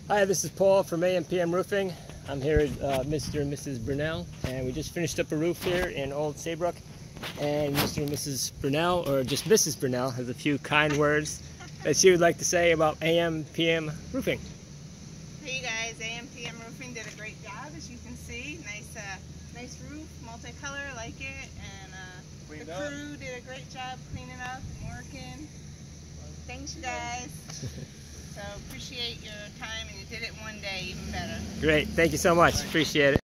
Hi, this is Paul from AM/PM Roofing. I'm here with Mr. and Mrs. Brunel, and we just finished up a roof here in Old Saybrook. And Mr. and Mrs. Brunel, or just Mrs. Brunel, has a few kind words that she would like to say about AM/PM Roofing. Hey guys, AM/PM Roofing did a great job, as you can see. Nice roof, multicolor, I like it, and the crew did a great job cleaning up and working. Thanks, you guys. So appreciate your time, and you did it one day even better. Great, thank you so much. Appreciate it.